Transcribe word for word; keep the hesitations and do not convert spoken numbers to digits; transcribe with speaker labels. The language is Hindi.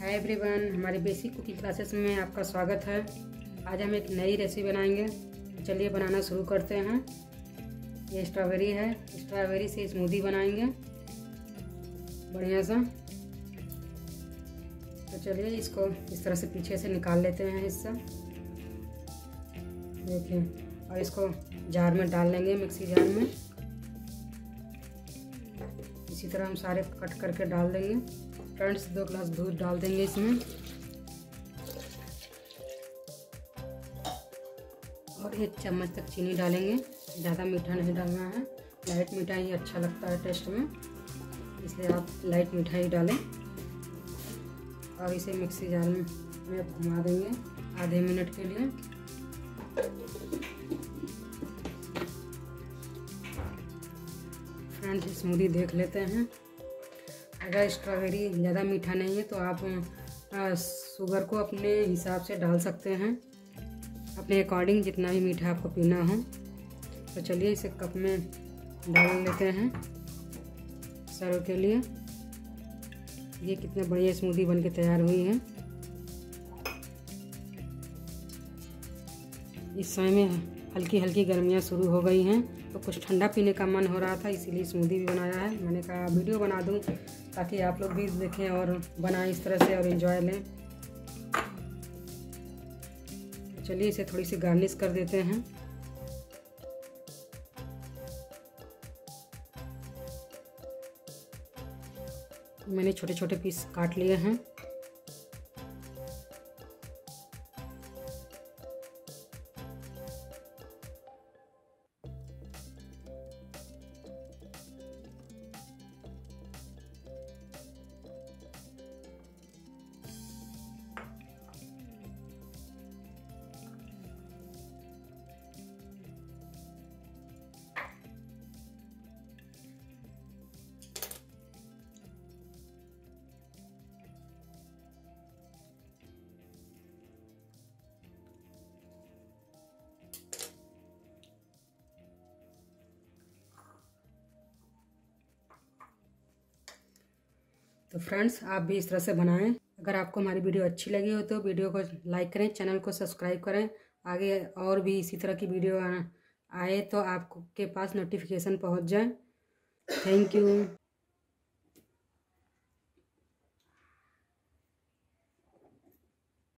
Speaker 1: हाय एवरीवन, हमारी बेसिक कुकिंग क्लासेस में आपका स्वागत है। आज हम एक नई रेसिपी बनाएंगे। चलिए बनाना शुरू करते हैं। ये स्ट्रॉबेरी है, स्ट्रॉबेरी से स्मूदी बनाएंगे बढ़िया सा। तो चलिए इसको इस तरह से पीछे से निकाल लेते हैं हिस्सा, देखिए, और इसको जार में डाल लेंगे, मिक्सी जार में। इसी तरह हम सारे कट करके डाल देंगे। फ्रेंड्स, दो ग्लास दूध डाल देंगे इसमें, और एक चम्मच तक चीनी डालेंगे। ज़्यादा मीठा नहीं डालना है, लाइट मीठा ही अच्छा लगता है टेस्ट में, इसलिए आप लाइट मीठा ही डालें। और इसे मिक्सी जार में में घुमा देंगे आधे मिनट के लिए। फ्रेंड्स, स्मूदी देख लेते हैं। अगर स्ट्रॉबेरी ज़्यादा मीठा नहीं है तो आप शुगर को अपने हिसाब से डाल सकते हैं, अपने अकॉर्डिंग, जितना भी मीठा आपको पीना हो। तो चलिए इसे कप में डाल लेते हैं सर्व के लिए। ये कितने बढ़िया स्मूदी बनके तैयार हुई है। इस समय में हल्की हल्की गर्मियाँ शुरू हो गई हैं, तो कुछ ठंडा पीने का मन हो रहा था, इसीलिए स्मूदी भी बनाया है। मैंने कहा वीडियो बना दूं ताकि आप लोग भी देखें और बनाएं इस तरह से और एंजॉय लें। चलिए इसे थोड़ी सी गार्निश कर देते हैं। मैंने छोटे छोटे पीस काट लिए हैं। तो फ्रेंड्स, आप भी इस तरह से बनाएं। अगर आपको हमारी वीडियो अच्छी लगी हो तो वीडियो को लाइक करें, चैनल को सब्सक्राइब करें। आगे और भी इसी तरह की वीडियो आए तो आपके पास नोटिफिकेशन पहुंच जाए। Thank you.